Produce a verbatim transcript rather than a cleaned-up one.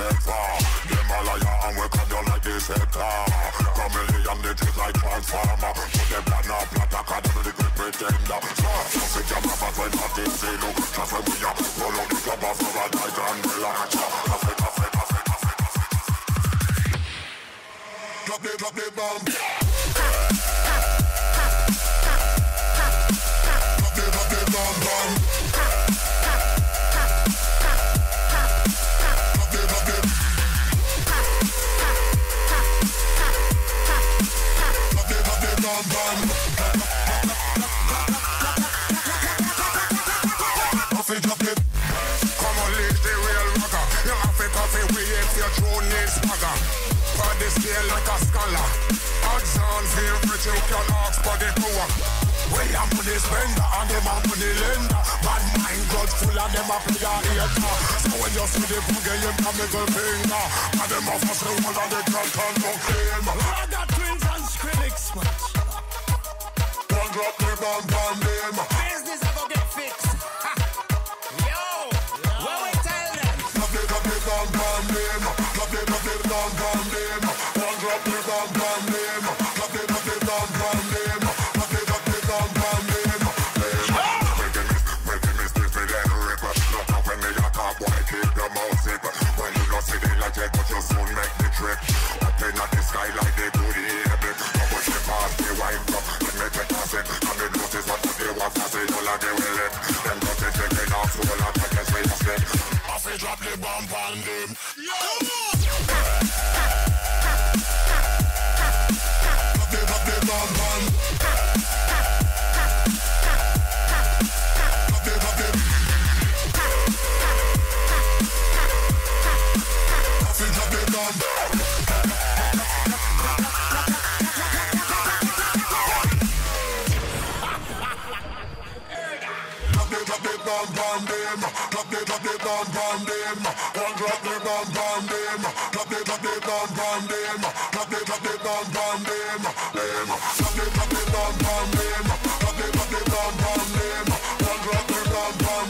set far. Them a liar and we come down like this sector. Chameleon they treat like transformer. Put them plan up, plot a card with the great pretender. Just a jam up when nothing say look. Just when we are roll out the club off of a night and relax. Cafe, cafe, cafe, cafe, cafe, cafe. Drop the, drop the bomb. Drop the, drop the bomb, bomb. Bam, bam. Coffee drop it. Come on, live the real rocker. You have to coffee we if your throne needs swagger. For this scale like a scholar. Odds on feel rich you can ask for the power. We a money spender and them a money lender. Bad mind grudge full of them a play a hater. So when you see the boogie you can middle finger. And them a fuss the one of the can't and no claim. I got twins and Skrillex much. Drop the bomb bomb them. Business I go get fixed. Ha. Yo, yeah. What we tell them? Drop the drop the bomb bomb them. Drop the drop the bomb bomb them. One drop the bomb bomb them. Drop the drop the bomb bomb them. Drop the drop the bomb bomb them. Make them miss, make them miss this with them rip. Not up when they attack, boy keep your mouth zip. When you don't see the logic, but you soon make the trip. Up in the sky like they do the air. Come push the past the wipe up. And the notice what they want to say, all of them will let them got it taken off, so all of them can say it's dead. I say drop the bomb on them. Drop the, drop the bomb on. Drop the, drop the. I say drop the bomb. Drop the bomb bomb them. Drop the drop the bomb bomb them. One drop the bomb bomb them. Drop the drop the bomb bomb them. Drop the drop the bomb bomb them. Them. Drop the drop the bomb bomb them. Drop the drop the bomb bomb them. One drop the bomb bomb.